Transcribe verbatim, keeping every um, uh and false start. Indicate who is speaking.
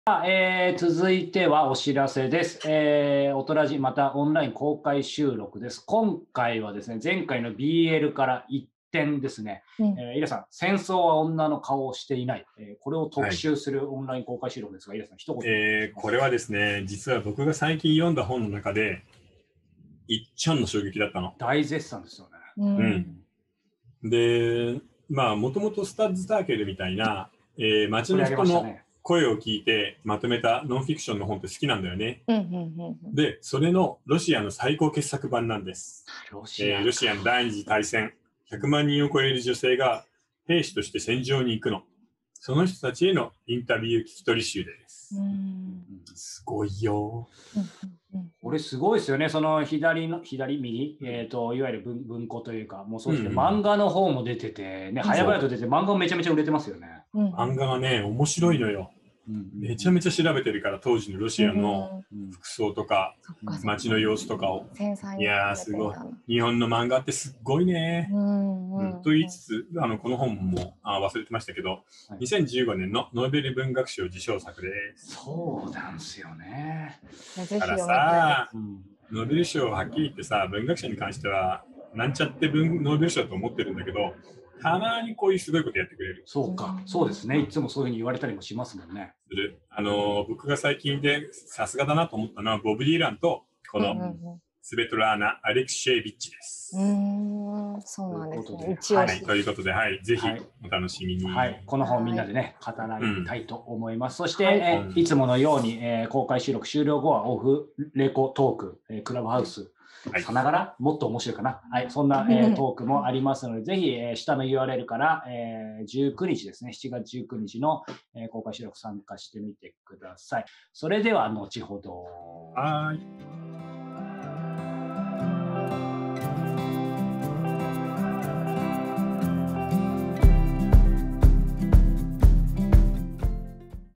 Speaker 1: えー、続いてはお知らせです。えー、おとらじまたオンライン公開収録です。今回はですね、前回の ビーエル から一転ですね、
Speaker 2: うん、
Speaker 1: えー、イラさん、戦争は女の顔をしていない、えー、これを特
Speaker 2: はい。
Speaker 1: 集するオンライン公開収録ですが、イラさん、一言お願いし
Speaker 2: えー、
Speaker 1: ます。
Speaker 2: これはですね、実は僕が最近読んだ本の中で、いっちゃんの衝撃だったの。
Speaker 1: 大絶賛ですよね。
Speaker 2: う
Speaker 1: う
Speaker 2: ん。
Speaker 1: ん。
Speaker 2: で、まあ、もともとスタッズ・ターケルみたいな、えー、街
Speaker 1: 取り上げま
Speaker 2: の人の
Speaker 1: したね。
Speaker 2: 声を聞いてまとめたノンフィクションの本って好きなんだよね。
Speaker 1: うんうんうんうん。
Speaker 2: で、それのロシアの最高傑作版なんです。
Speaker 1: ロシ
Speaker 2: えー、ロ
Speaker 1: アか。
Speaker 2: シアの第二次大戦、ひゃくまん人を超える女性が兵士として戦場に行くの。その人たちへのインタビュー聞き取り集で
Speaker 1: う
Speaker 2: す。
Speaker 1: ん。
Speaker 2: すごいよ。
Speaker 1: うんうんこれすごいですよね。その左の、左、右、えっ、と、いわゆる文文庫というか、もうそうですね、
Speaker 2: うんうんうん。
Speaker 1: 漫画の方も出てて、ね、早々
Speaker 2: そう。
Speaker 1: と出て、漫画もめちゃめちゃ売れてますよね。
Speaker 2: 漫画がね、面
Speaker 1: うん。
Speaker 2: 白いのよ。
Speaker 1: うんうん
Speaker 2: めちゃめちゃ調べてるから、当時のロシアの
Speaker 1: うん。
Speaker 2: 服装とか、
Speaker 1: そっかそっか。
Speaker 2: 街の様子とかを。
Speaker 1: 繊細
Speaker 2: いやー、
Speaker 1: に調べ
Speaker 2: すごい。
Speaker 1: てんだな。
Speaker 2: 日本の漫画ってすっごいね。
Speaker 1: うん
Speaker 2: うん、
Speaker 1: うんうん。
Speaker 2: と言いつつ、あの、この本もあ忘れてましたけど、
Speaker 1: はい。
Speaker 2: にせんじゅうごねんのノーベル文学賞受賞作です。
Speaker 1: そうなんですよね。
Speaker 2: だから
Speaker 1: ぜひ読みたいです。
Speaker 2: さ、
Speaker 1: うん。
Speaker 2: ノーベル賞はっきり言ってさ、文学者に関しては、なんちゃって文ノーベル賞だと思ってるんだけど、たまにこういうすごいことやってくれる。
Speaker 1: そうか。そうですね。いつもそういうふうに言われたりもしますもんね。
Speaker 2: する。あの、僕が最近でさすがだなと思ったのは、ボブ・ディーランと、こ
Speaker 1: う
Speaker 2: の、
Speaker 1: んうん
Speaker 2: スベトラーナ・アレクシェービッチで
Speaker 1: う
Speaker 2: す。
Speaker 1: ん。うーん、そうという
Speaker 2: うん、
Speaker 1: なんですね。 ことで、はい。
Speaker 2: はい。ということで、はい。ぜひ、
Speaker 1: はい。
Speaker 2: お楽しみに。
Speaker 1: はい、この本みん
Speaker 2: はい。
Speaker 1: なでね、語ら
Speaker 2: うん。
Speaker 1: いたいと思います。そして、
Speaker 2: はい。う
Speaker 1: えい
Speaker 2: ん。
Speaker 1: つものように、えー公開収録終了後はオフレコトーク、えークラブハウス
Speaker 2: はい。
Speaker 1: さながらもっと面白いかな。はい、そんな、えートークもありますので、ぜひ、えー下の ユーアールエル から、えーじゅうくにちですね、しちがつじゅうくにちの、えー公開収録参加してみてください。それでは後ほど。
Speaker 2: はーい。